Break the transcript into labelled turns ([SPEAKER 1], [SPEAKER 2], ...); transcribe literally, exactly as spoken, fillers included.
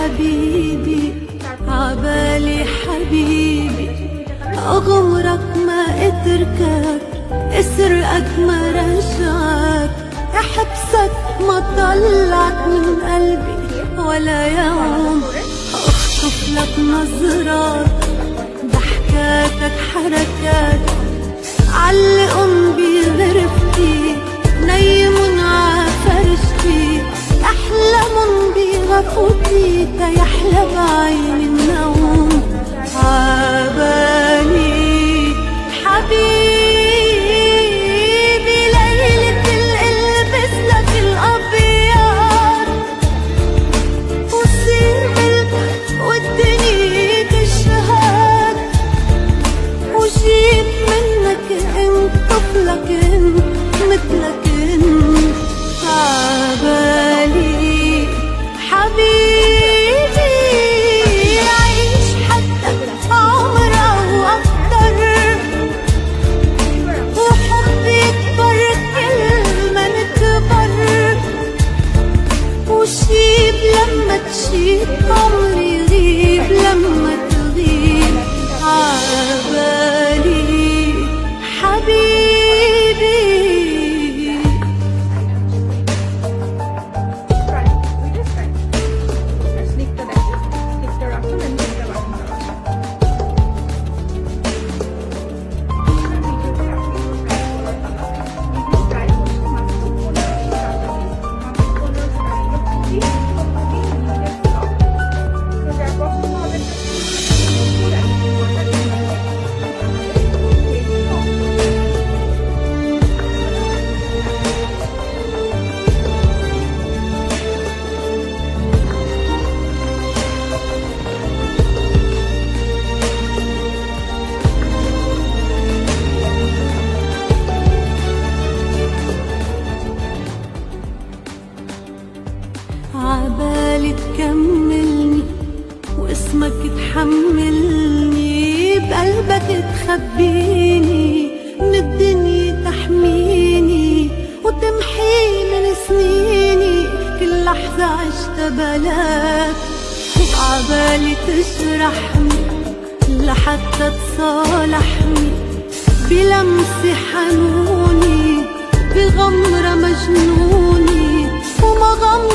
[SPEAKER 1] حبيبي عبالي حبيبي، أغمرك ما اتركك، اسرقك ما رجعك، احبسك ما طلعك من قلبي ولا يوم، اخطف لك نظرات ضحكاتك حركاتك، علقن بغرفتي نيمن عفرشتي، احلمن بغفوتي تيحلى بعيني النوم، عبالي حبيبي ليلة القلبس لك الأبيض، وصير ملكك والدنيا تشهد، وجيب منك انت طفلك انت مثلك انت، عبالي حبيبي عيش حتى عمر او اكتر، وحبي يكبر كل ما نكبر، وشيب لما تشيب عمري يغيب لما تغيب، عبالي حبيبي. عبالي تكملني واسمك تحملني، بقلبك تخبيني من الدنيا تحميني، وتمحي من سنيني كل لحظة عشتها بلاك، وعبالي تجرحني لحتى تصالحني، بلمسة حنوني بغمرة مجنوني، وما غمرة